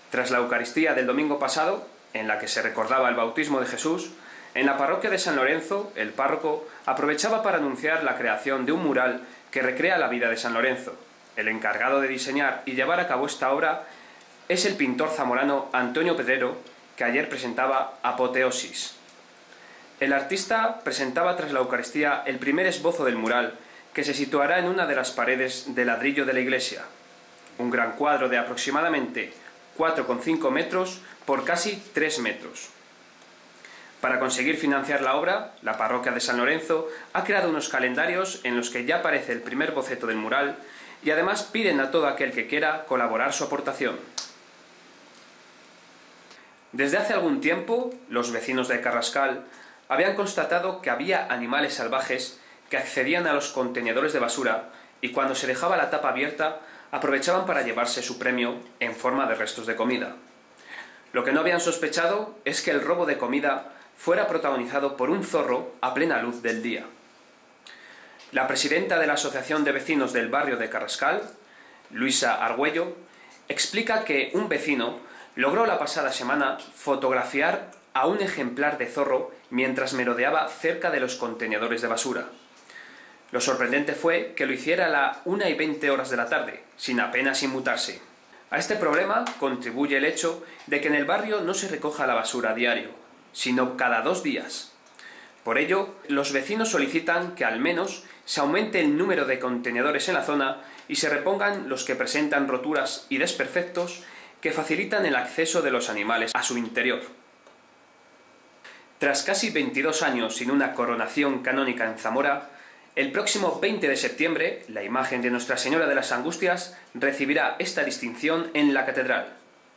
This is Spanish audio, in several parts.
Tras la Eucaristía del domingo pasado, en la que se recordaba el bautismo de Jesús, en la parroquia de San Lorenzo, el párroco aprovechaba para anunciar la creación de un mural que recrea la vida de San Lorenzo. El encargado de diseñar y llevar a cabo esta obra es el pintor zamorano Antonio Pedrero, que ayer presentaba Apoteosis. El artista presentaba tras la Eucaristía el primer esbozo del mural, que se situará en una de las paredes de ladrillo de la iglesia. Un gran cuadro de aproximadamente 4,5 metros por casi 3 metros. Para conseguir financiar la obra, la parroquia de San Lorenzo ha creado unos calendarios en los que ya aparece el primer boceto del mural y además piden a todo aquel que quiera colaborar su aportación. Desde hace algún tiempo, los vecinos de Carrascal habían constatado que había animales salvajes que accedían a los contenedores de basura y cuando se dejaba la tapa abierta aprovechaban para llevarse su premio en forma de restos de comida. Lo que no habían sospechado es que el robo de comida fuera protagonizado por un zorro a plena luz del día. La presidenta de la Asociación de Vecinos del barrio de Carrascal, Luisa Argüello, explica que un vecino logró la pasada semana fotografiar a un ejemplar de zorro mientras merodeaba cerca de los contenedores de basura. Lo sorprendente fue que lo hiciera a las 1:20 de la tarde, sin apenas inmutarse. A este problema contribuye el hecho de que en el barrio no se recoja la basura a diario, sino cada 2 días. Por ello, los vecinos solicitan que al menos se aumente el número de contenedores en la zona y se repongan los que presentan roturas y desperfectos que facilitan el acceso de los animales a su interior. Tras casi 22 años sin una coronación canónica en Zamora, el próximo 20 de septiembre, la imagen de Nuestra Señora de las Angustias recibirá esta distinción en la catedral.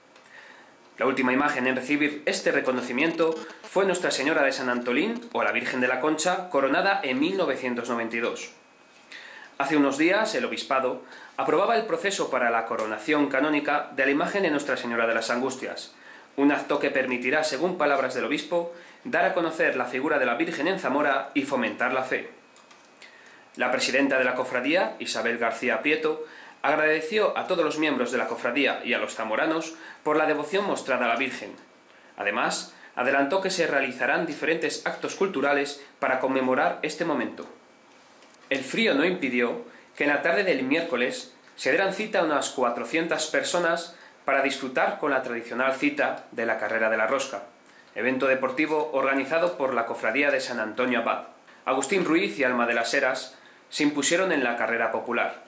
La última imagen en recibir este reconocimiento fue Nuestra Señora de San Antolín o la Virgen de la Concha, coronada en 1992. Hace unos días, el obispado aprobaba el proceso para la coronación canónica de la imagen de Nuestra Señora de las Angustias, un acto que permitirá, según palabras del obispo, dar a conocer la figura de la Virgen en Zamora y fomentar la fe. La presidenta de la cofradía, Isabel García Prieto, agradeció a todos los miembros de la cofradía y a los zamoranos por la devoción mostrada a la Virgen. Además, adelantó que se realizarán diferentes actos culturales para conmemorar este momento. El frío no impidió que en la tarde del miércoles se dieran cita a unas 400 personas para disfrutar con la tradicional cita de la Carrera de la Rosca, evento deportivo organizado por la Cofradía de San Antonio Abad. Agustín Ruiz y Alma de las Heras se impusieron en la carrera popular.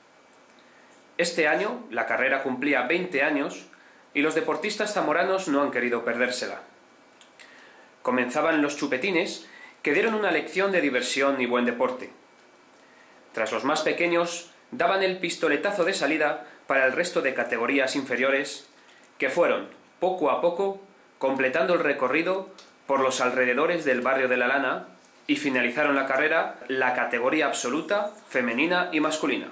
Este año la carrera cumplía 20 años y los deportistas zamoranos no han querido perdérsela. Comenzaban los chupetines, que dieron una lección de diversión y buen deporte. Tras los más pequeños, daban el pistoletazo de salida para el resto de categorías inferiores, que fueron, poco a poco, completando el recorrido por los alrededores del barrio de La Lana y finalizaron la carrera la categoría absoluta, femenina y masculina.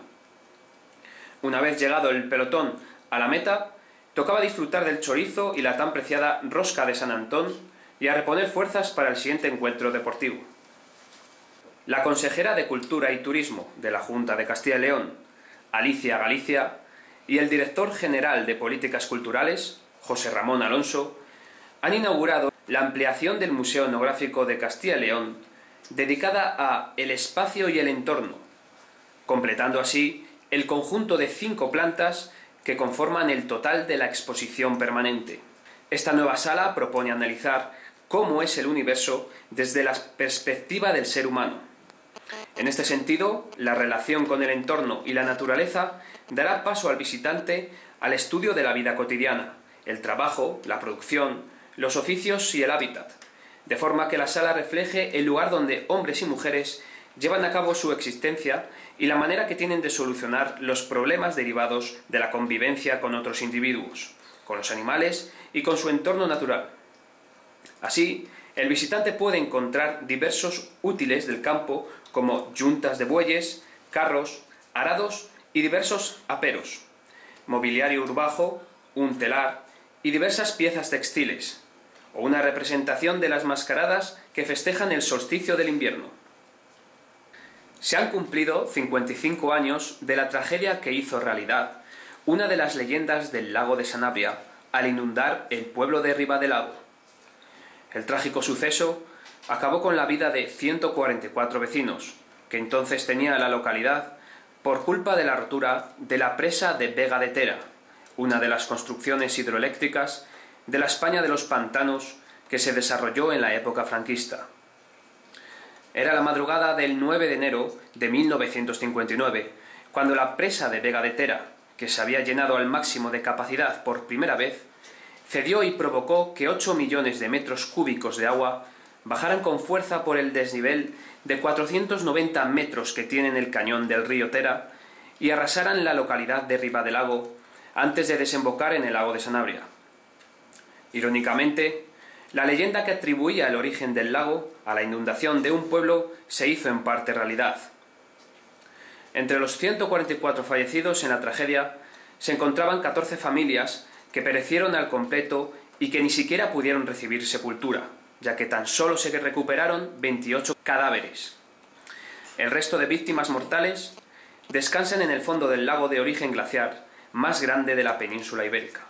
Una vez llegado el pelotón a la meta, tocaba disfrutar del chorizo y la tan preciada rosca de San Antón y a reponer fuerzas para el siguiente encuentro deportivo. La consejera de Cultura y Turismo de la Junta de Castilla y León, Alicia Galicia, y el director general de Políticas Culturales, José Ramón Alonso, han inaugurado la ampliación del Museo Etnográfico de Castilla y León, dedicada a el espacio y el entorno, completando así el conjunto de 5 plantas que conforman el total de la exposición permanente. Esta nueva sala propone analizar cómo es el universo desde la perspectiva del ser humano. En este sentido, la relación con el entorno y la naturaleza dará paso al visitante al estudio de la vida cotidiana, el trabajo, la producción, los oficios y el hábitat, de forma que la sala refleje el lugar donde hombres y mujeres llevan a cabo su existencia y la manera que tienen de solucionar los problemas derivados de la convivencia con otros individuos, con los animales y con su entorno natural. Así, el visitante puede encontrar diversos útiles del campo como yuntas de bueyes, carros, arados y diversos aperos, mobiliario urbano, un telar y diversas piezas textiles, o una representación de las mascaradas que festejan el solsticio del invierno. Se han cumplido 55 años de la tragedia que hizo realidad una de las leyendas del lago de Sanabria, al inundar el pueblo de Ribadelago. El trágico suceso acabó con la vida de 144 vecinos, que entonces tenía la localidad, por culpa de la rotura de la presa de Vega de Tera, una de las construcciones hidroeléctricas de la España de los pantanos que se desarrolló en la época franquista. Era la madrugada del 9 de enero de 1959, cuando la presa de Vega de Tera, que se había llenado al máximo de capacidad por primera vez, cedió y provocó que 8 millones de metros cúbicos de agua bajaran con fuerza por el desnivel de 490 metros que tiene en el cañón del río Tera y arrasaran la localidad de Ribadelago antes de desembocar en el lago de Sanabria. Irónicamente, la leyenda que atribuía el origen del lago a la inundación de un pueblo se hizo en parte realidad. Entre los 144 fallecidos en la tragedia se encontraban 14 familias que perecieron al completo y que ni siquiera pudieron recibir sepultura, ya que tan solo se recuperaron 28 cadáveres. El resto de víctimas mortales descansan en el fondo del lago de origen glaciar más grande de la península ibérica.